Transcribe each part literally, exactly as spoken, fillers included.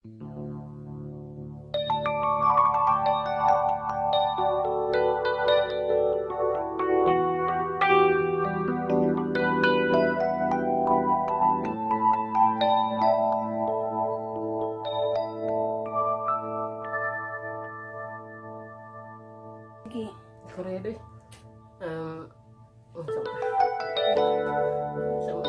Korea deh. Um, oh, sama. Sama.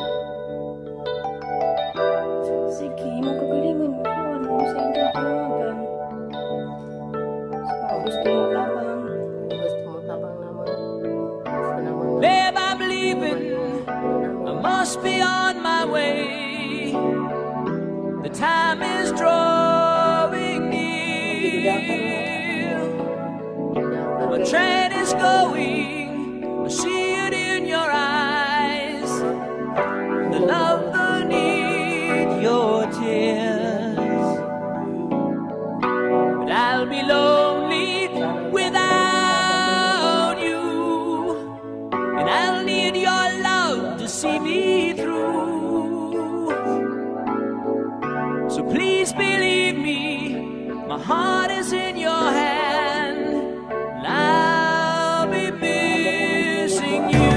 Sige, magkagalingan ko. Ano sa inyo tawagan? So, gusto mo tabang. Gusto mo tabang naman. Gusto naman. Babe, I'm leaving. I must be on my way. The time is drawing near. The train is going. I see it in your eyes. The love, the need, your tears. But I'll be lonely without you, and I'll need your love to see me through. So please believe me, my heart is in your hand. I'll be missing you,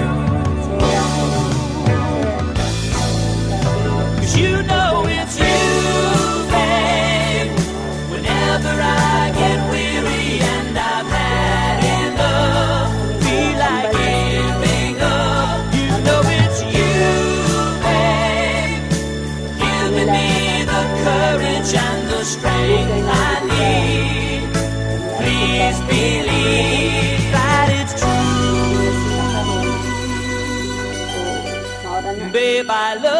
'cause you know it's you, babe. Whenever I get weary and I've had enough, feel like giving up, you know it's you, babe. Giving me the courage and the strength I need. Please believe that it's true. Babe, I love